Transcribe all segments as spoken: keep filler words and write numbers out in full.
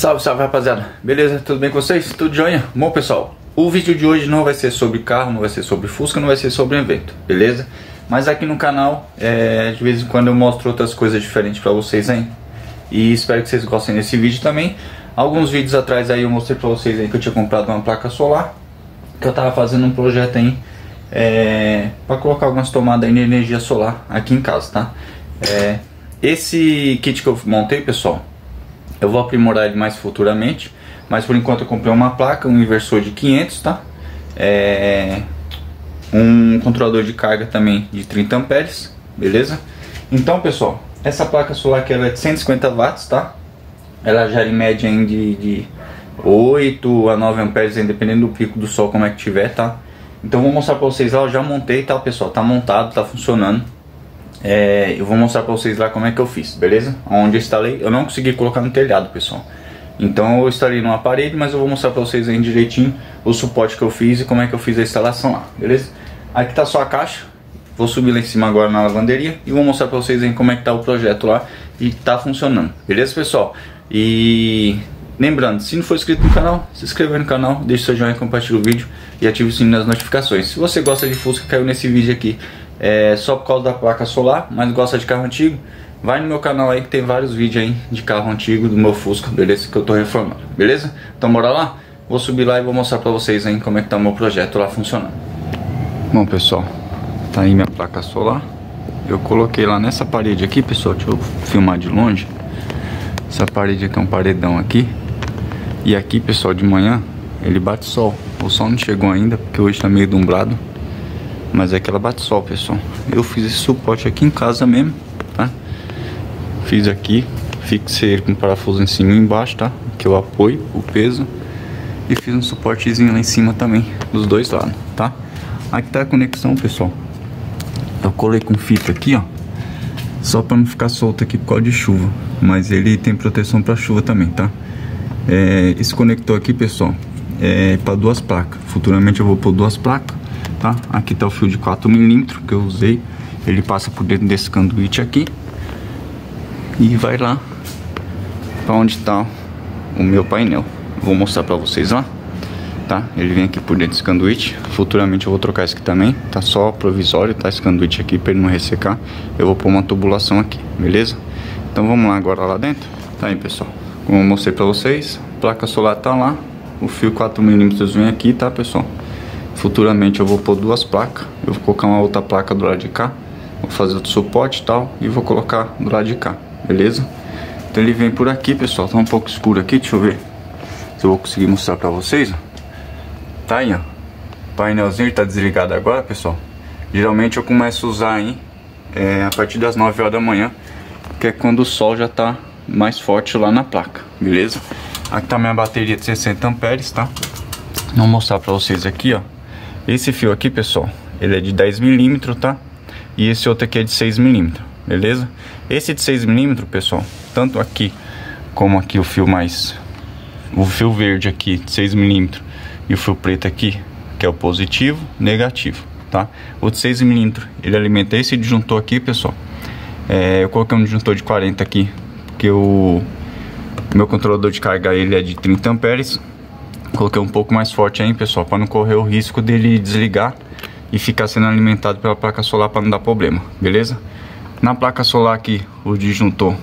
Salve, salve rapaziada, beleza? Tudo bem com vocês? Tudo jóia? Bom pessoal, o vídeo de hoje não vai ser sobre carro, não vai ser sobre Fusca, não vai ser sobre evento, beleza? Mas aqui no canal, é, de vez em quando eu mostro outras coisas diferentes pra vocês aí. E espero que vocês gostem desse vídeo também. Alguns vídeos atrás aí eu mostrei pra vocês aí que eu tinha comprado uma placa solar, que eu tava fazendo um projeto aí é, pra colocar algumas tomadas aí de energia solar aqui em casa, tá? É, esse kit que eu montei, pessoal, eu vou aprimorar ele mais futuramente, mas por enquanto eu comprei uma placa, um inversor de quinhentos, tá? É, um controlador de carga também de trinta amperes, beleza? Então, pessoal, essa placa solar aqui ela é de cento e cinquenta watts, tá? Ela gera em média em de, de oito a nove amperes, dependendo do pico do sol como é que tiver, tá? Então vou mostrar pra vocês lá, eu já montei, tá, pessoal? Tá montado, tá funcionando. É, eu vou mostrar pra vocês lá como é que eu fiz, beleza? Onde eu instalei, eu não consegui colocar no telhado, pessoal. Então eu instalei numa parede, mas eu vou mostrar pra vocês aí direitinho o suporte que eu fiz e como é que eu fiz a instalação lá, beleza? Aqui tá só a caixa, vou subir lá em cima agora na lavanderia e vou mostrar pra vocês aí como é que tá o projeto lá e tá funcionando, beleza, pessoal? E lembrando, se não for inscrito no canal, se inscreva no canal, deixe seu joinha, compartilhe o vídeo e ative o sininho das notificações. Se você gosta de Fusca, caiu nesse vídeo aqui é, só por causa da placa solar, mas gosta de carro antigo, vai no meu canal aí que tem vários vídeos aí de carro antigo do meu Fusca, beleza? Que eu tô reformando, beleza? Então bora lá? Vou subir lá e vou mostrar pra vocês aí como é que tá o meu projeto lá funcionando. Bom, pessoal, tá aí minha placa solar. Eu coloquei lá nessa parede aqui, pessoal, deixa eu filmar de longe. Essa parede aqui é um paredão aqui. E aqui, pessoal, de manhã ele bate sol. O sol não chegou ainda porque hoje tá meio nublado, mas é que ela bate sol, pessoal. Eu fiz esse suporte aqui em casa mesmo, tá? Fiz aqui, fixei ele com parafuso em cima e embaixo, tá? Que eu apoio o peso. E fiz um suportezinho lá em cima também, dos dois lados, tá? Aqui tá a conexão, pessoal. Eu colei com fita aqui, ó, só pra não ficar solto aqui por causa de chuva. Mas ele tem proteção pra chuva também, tá? É, esse conector aqui, pessoal, é pra duas placas. Futuramente eu vou pôr duas placas, tá? Aqui tá o fio de quatro milímetros que eu usei. Ele passa por dentro desse conduíte aqui e vai lá pra onde tá o meu painel. Vou mostrar pra vocês lá, tá? Ele vem aqui por dentro desse conduíte. Futuramente eu vou trocar esse aqui também. Tá só provisório, tá? Esse conduíte aqui pra ele não ressecar. Eu vou pôr uma tubulação aqui, beleza? Então vamos lá agora lá dentro. Tá aí, pessoal, como eu mostrei pra vocês, a placa solar tá lá. O fio quatro milímetros vem aqui, tá, pessoal? Futuramente eu vou pôr duas placas. Eu vou colocar uma outra placa do lado de cá. Vou fazer outro suporte e tal. E vou colocar do lado de cá, beleza? Então ele vem por aqui, pessoal. Tá um pouco escuro aqui, deixa eu ver se eu vou conseguir mostrar pra vocês. Tá aí, ó. O painelzinho ele tá desligado agora, pessoal. Geralmente eu começo a usar aí é, a partir das nove horas da manhã, que é quando o sol já tá mais forte lá na placa, beleza? Aqui tá minha bateria de sessenta amperes, tá? Vou mostrar pra vocês aqui, ó. Esse fio aqui, pessoal, ele é de dez milímetros, tá? E esse outro aqui é de seis milímetros, beleza? Esse de seis milímetros, pessoal, tanto aqui como aqui o fio mais... o fio verde aqui de seis milímetros e o fio preto aqui, que é o positivo, negativo, tá? O de seis milímetros, ele alimenta esse disjuntor aqui, pessoal. É, eu coloquei um disjuntor de quarenta aqui, porque o meu controlador de carga ele é de trinta amperes. Coloquei um pouco mais forte aí, pessoal, para não correr o risco dele desligar e ficar sendo alimentado pela placa solar para não dar problema, beleza? Na placa solar aqui, o disjuntor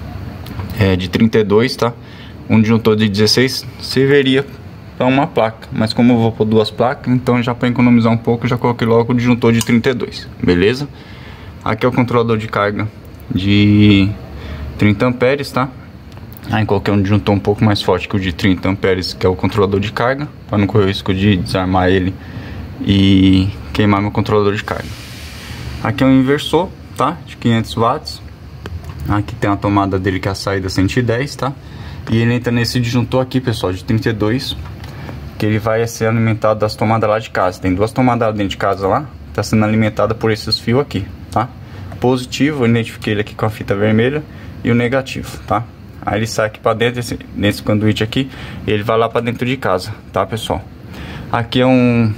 é de trinta e dois, tá? Um disjuntor de dezesseis serviria para uma placa, mas como eu vou pôr duas placas, então já para economizar um pouco, já coloquei logo o disjuntor de trinta e dois, beleza? Aqui é o controlador de carga de trinta amperes, tá? Aí coloquei um disjuntor um pouco mais forte que o de trinta amperes, que é o controlador de carga, para não correr o risco de desarmar ele e queimar meu controlador de carga. Aqui é um inversor, tá? De quinhentos watts. Aqui tem a tomada dele que é a saída cento e dez, tá? E ele entra nesse disjuntor aqui, pessoal, de trinta e dois, que ele vai ser alimentado das tomadas lá de casa. Tem duas tomadas lá dentro de casa lá, tá sendo alimentada por esses fios aqui, tá? Positivo, eu identifiquei ele aqui com a fita vermelha, e o negativo, tá? Aí ele sai aqui pra dentro, desse, nesse conduíte aqui, e ele vai lá pra dentro de casa, tá, pessoal? Aqui é um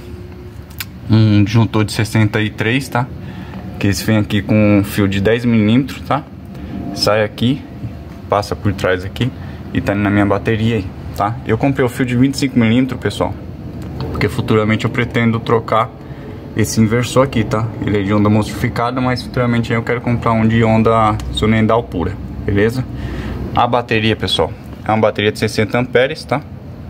um disjuntor de sessenta e três, tá? Que esse vem aqui com um fio de dez milímetros, tá? Sai aqui, passa por trás aqui e tá na minha bateria aí, tá? Eu comprei o fio de vinte e cinco milímetros, pessoal, porque futuramente eu pretendo trocar esse inversor aqui, tá? Ele é de onda modificada, mas futuramente eu quero comprar um de onda sonendal pura, beleza? A bateria, pessoal, é uma bateria de sessenta amperes, tá?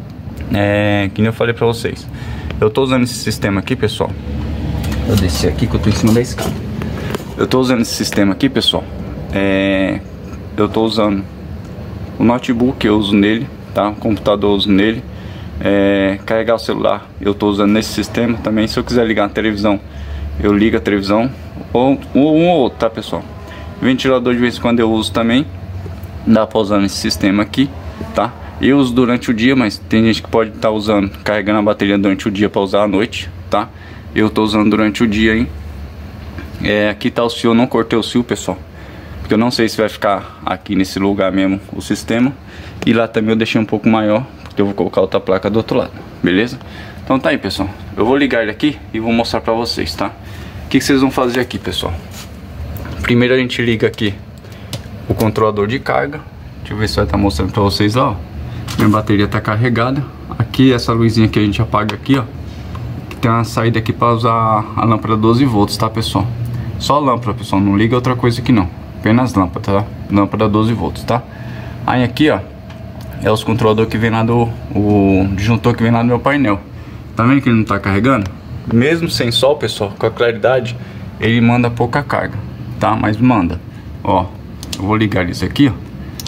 É, que nem eu falei pra vocês. Eu tô usando esse sistema aqui, pessoal. Eu desci aqui que eu tô em cima da escada. Eu tô usando esse sistema aqui, pessoal. É, eu tô usando o notebook, eu uso nele, tá? O computador eu uso nele. É, carregar o celular eu tô usando nesse sistema também. Se eu quiser ligar a televisão, eu ligo a televisão, ou um ou outro, tá, pessoal? Ventilador de vez em quando eu uso também. Dá pra usar nesse sistema aqui, tá? Eu uso durante o dia, mas tem gente que pode estar tá usando, carregando a bateria durante o dia para usar à noite, tá? Eu tô usando durante o dia, hein? É, aqui tá o fio, eu não cortei o fio, pessoal, porque eu não sei se vai ficar aqui nesse lugar mesmo o sistema. E lá também eu deixei um pouco maior, porque eu vou colocar outra placa do outro lado, beleza? Então tá aí, pessoal, eu vou ligar ele aqui e vou mostrar pra vocês, tá? O que, que vocês vão fazer aqui, pessoal? Primeiro a gente liga aqui o controlador de carga. Deixa eu ver se vai estar tá mostrando pra vocês lá, ó. Minha bateria tá carregada. Aqui essa luzinha que a gente apaga aqui, ó, que tem uma saída aqui pra usar a lâmpada doze volts, tá, pessoal? Só lâmpada, pessoal, não liga outra coisa aqui não, apenas lâmpada, tá? Lâmpada doze volts, tá? Aí aqui, ó, é os controladores que vem lá do... o disjuntor que vem lá do meu painel. Tá vendo que ele não tá carregando? Mesmo sem sol, pessoal, com a claridade, ele manda pouca carga, tá? Mas manda. Ó, eu vou ligar isso aqui, ó.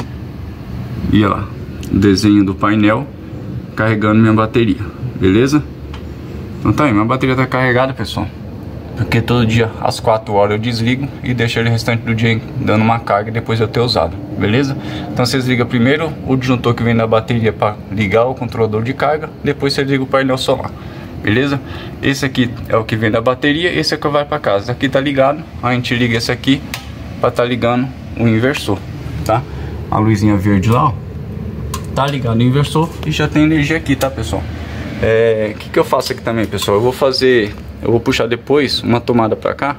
E olha lá, o desenho do painel carregando minha bateria, beleza? Então tá aí, minha bateria tá carregada, pessoal, porque todo dia às quatro horas eu desligo e deixo ele o restante do dia dando uma carga depois de eu ter usado, beleza? Então vocês ligam primeiro o disjuntor que vem da bateria para ligar o controlador de carga, depois você liga o painel solar, beleza? Esse aqui é o que vem da bateria, esse é o que vai para casa. Aqui tá ligado, a gente liga esse aqui para tá ligando o inversor, tá? A luzinha verde lá, ó, tá ligado o inversor e já tem energia aqui, tá, pessoal? É, o que que eu faço aqui também, pessoal? Eu vou fazer, eu vou puxar depois uma tomada pra cá,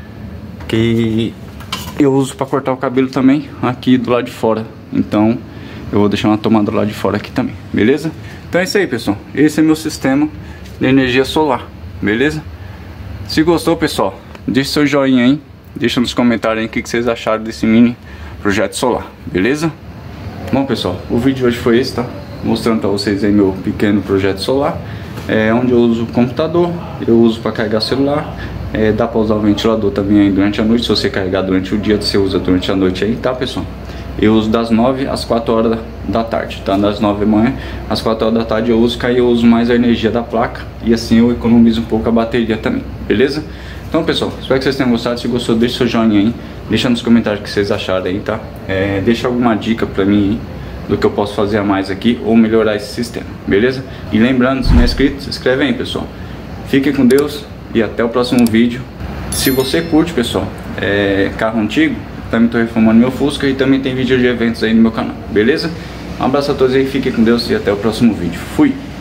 que eu uso pra cortar o cabelo também aqui do lado de fora. Então eu vou deixar uma tomada do lado de fora aqui também, beleza? Então é isso aí, pessoal. Esse é meu sistema de energia solar, beleza? Se gostou, pessoal, deixa seu joinha aí, deixa nos comentários aí o que que vocês acharam desse mini projeto solar, beleza? Bom, pessoal, o vídeo de hoje foi esse, tá? Mostrando pra vocês aí meu pequeno projeto solar, é, onde eu uso o computador, eu uso para carregar celular, é, dá para usar o ventilador também aí durante a noite. Se você carregar durante o dia, você usa durante a noite aí, tá, pessoal? Eu uso das nove às quatro horas da tarde, tá? Das nove da manhã às quatro horas da tarde eu uso, que aí eu uso mais a energia da placa e assim eu economizo um pouco a bateria também, beleza? Então, pessoal, espero que vocês tenham gostado. Se gostou, deixa seu joinha aí, deixa nos comentários o que vocês acharam aí, tá? É, deixa alguma dica pra mim aí do que eu posso fazer a mais aqui ou melhorar esse sistema, beleza? E lembrando, se não é inscrito, se inscreve aí, pessoal. Fiquem com Deus e até o próximo vídeo. Se você curte, pessoal, é, carro antigo, também estou reformando meu Fusca e também tem vídeo de eventos aí no meu canal, beleza? Um abraço a todos aí, fiquem com Deus e até o próximo vídeo. Fui!